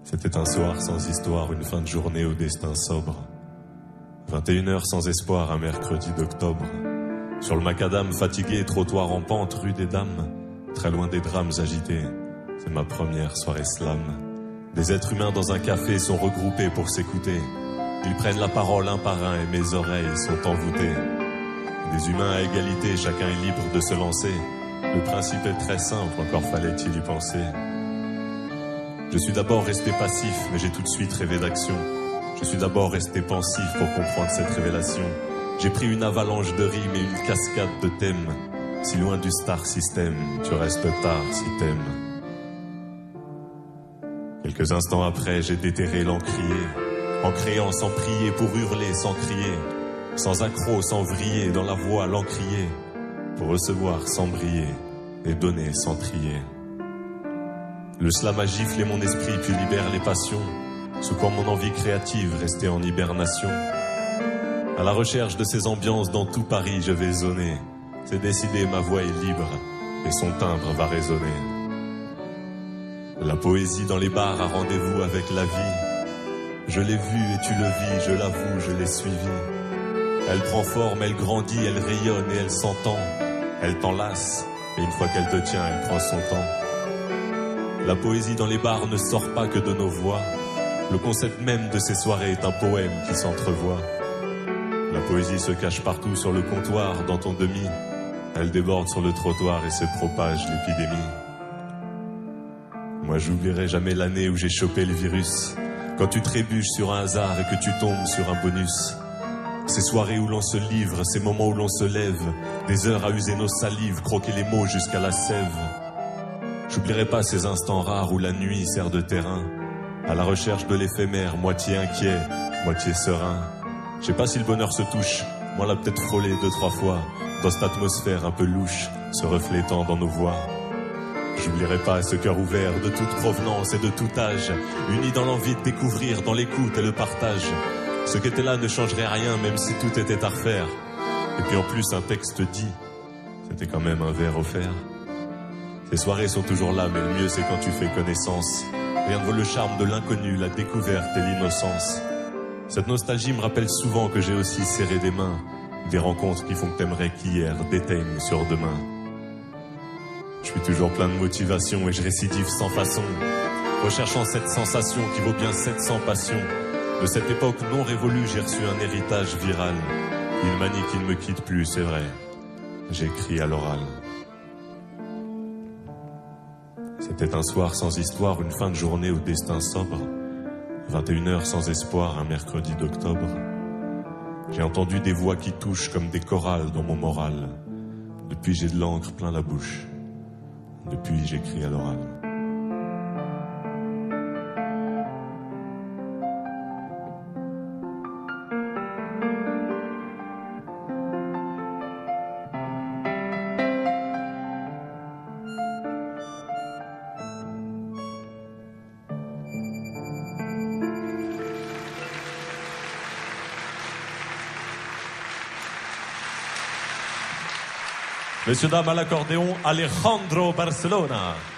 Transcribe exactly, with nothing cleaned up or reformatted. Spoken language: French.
C'était un soir sans histoire, une fin de journée au destin sobre. vingt et une heures sans espoir, un mercredi d'octobre. Sur le macadam, fatigué, trottoir en pente, rue des Dames, très loin des drames agités. C'est ma première soirée slam. Des êtres humains dans un café sont regroupés pour s'écouter. Ils prennent la parole un par un et mes oreilles sont envoûtées. Des humains à égalité, chacun est libre de se lancer. Le principe est très simple, encore fallait-il y penser. Je suis d'abord resté passif, mais j'ai tout de suite rêvé d'action. Je suis d'abord resté pensif pour comprendre cette révélation. J'ai pris une avalanche de rimes et une cascade de thèmes. Si loin du star system, tu restes tard si t'aimes. Quelques instants après, j'ai déterré l'encrier. En créant sans prier, pour hurler sans crier. Sans accroc, sans vriller, dans la voix l'encrier. Pour recevoir sans briller et donner sans trier. Le slam a giflé mon esprit puis libère les passions. Secouant mon envie créative, restée en hibernation. À la recherche de ces ambiances dans tout Paris, je vais zoner. C'est décidé, ma voix est libre et son timbre va résonner. La poésie dans les bars a rendez-vous avec la vie. Je l'ai vue et tu le vis, je l'avoue, je l'ai suivie. Elle prend forme, elle grandit, elle rayonne et elle s'entend. Elle t'enlace et une fois qu'elle te tient, elle prend son temps. La poésie dans les bars ne sort pas que de nos voix. Le concept même de ces soirées est un poème qui s'entrevoit. La poésie se cache partout sur le comptoir, dans ton demi. Elle déborde sur le trottoir et se propage l'épidémie. Moi j'oublierai jamais l'année où j'ai chopé le virus. Quand tu trébuches sur un hasard et que tu tombes sur un bonus. Ces soirées où l'on se livre, ces moments où l'on se lève. Des heures à user nos salives, croquer les mots jusqu'à la sève. J'oublierai pas ces instants rares où la nuit sert de terrain. À la recherche de l'éphémère, moitié inquiet, moitié serein. Je sais pas si le bonheur se touche, moi l'a peut-être frôlé deux, trois fois. Dans cette atmosphère un peu louche, se reflétant dans nos voix. J'oublierai pas ce cœur ouvert de toute provenance et de tout âge, unis dans l'envie de découvrir, dans l'écoute et le partage. Ce qui était là ne changerait rien, même si tout était à refaire. Et puis en plus un texte dit, c'était quand même un verre offert. Ces soirées sont toujours là, mais le mieux c'est quand tu fais connaissance. Rien ne vaut le charme de l'inconnu, la découverte et l'innocence. Cette nostalgie me rappelle souvent que j'ai aussi serré des mains. Des rencontres qui font que t'aimerais qu'hier déteigne sur demain. Je suis toujours plein de motivation et je récidive sans façon. Recherchant cette sensation qui vaut bien sept cents passions. De cette époque non révolue, j'ai reçu un héritage viral. Il manie qu'il ne me quitte plus, c'est vrai. J'écris à l'oral. C'était un soir sans histoire, une fin de journée au destin sobre. vingt et une heures sans espoir, un mercredi d'octobre. J'ai entendu des voix qui touchent comme des chorales dans mon moral. Depuis j'ai de l'encre plein la bouche. Depuis j'écris à l'oral. Messieurs, dames, à l'accordéon, Alejandro Barcelona.